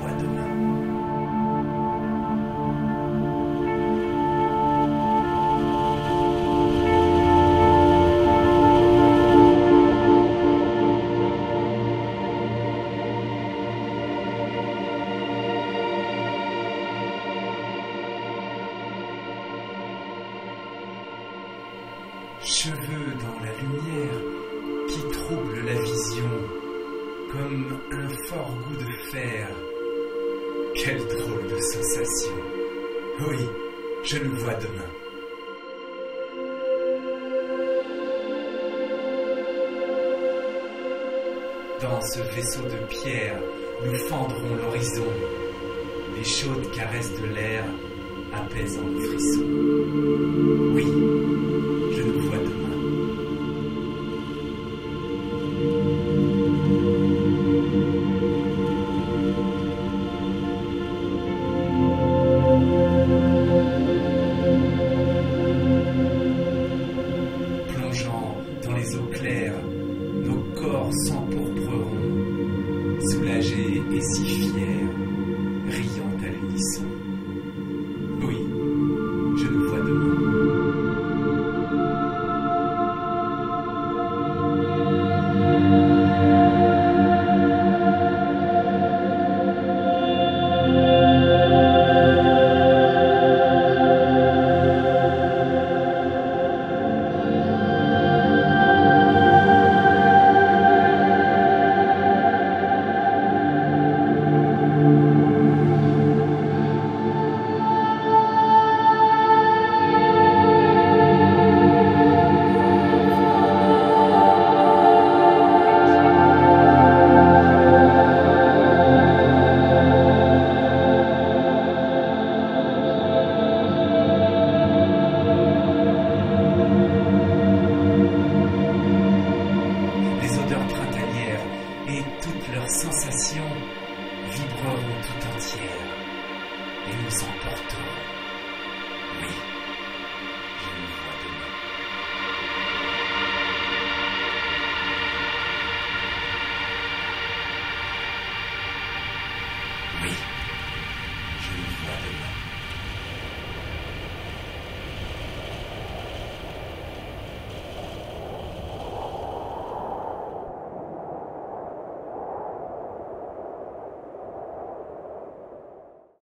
vois demain. Cheveux dans la lumière qui trouble la vision comme un fort goût de fer. Quelle drôle de sensation. Oui, je nous vois demain. Dans ce vaisseau de pierre, nous fendrons l'horizon. Les chaudes caresses de l'air apaisant nos frissons. Oui, je nous vois demain. Plongeant dans les eaux claires, nos corps s'empourpreront, soulagés et si fiers, riant à l'unisson. Oui, je nous vois demain. Et toutes leurs sensations vibreront tout entières et nous emporteront. Oui, je nous vois demain. Oui.